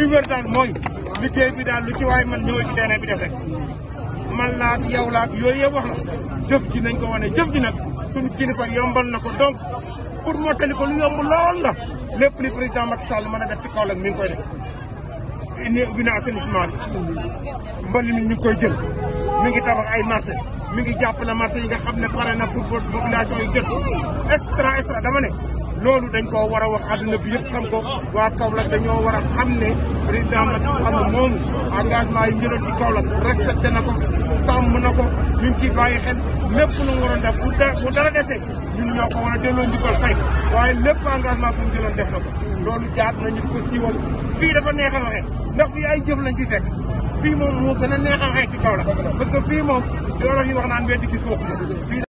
li wér daal mooy liggéey bi daal lu ci waay man ñëw ci terrain bi def rek man laa ak yow laa ak yooyu yëpp wax na jëf ji nañ ko wane jëf ji nag suñu kilifa yombal na ko donc pour mottali ko lu yomb lool la lépp li président Macky Sall mën a def ci Kaolack mi ngi koy def ubbi na assainissement bi mbali mi ñu ngi koy jël mi ngi tabax ay marché mi ngi jàppale marché yi nga xam ne pare na pour population yi jot extra dama ne loolu dañ koo war a wax àdduna bi yëpp xam ko waa Kaolack dañoo war a xam ne président Macky Sall moomu engagement yi njëloon ci Kaolack respecté na ko sàmm na ko ñu ngi ciy bàyyi xel lépp lu mu waroon def bu dara desee ñun ñoo ko war a delloo njukkal fay waaye lépp engagement bu mu jëloon def na ko loolu jaat nañu ko siiwal fii dafa neex a waxee ndax fii ay jëf lañ ci fekk fii moom moo gën a neex a waxee ci Kaolack parce que fii moom loolu yi wax naan weddi gis bokku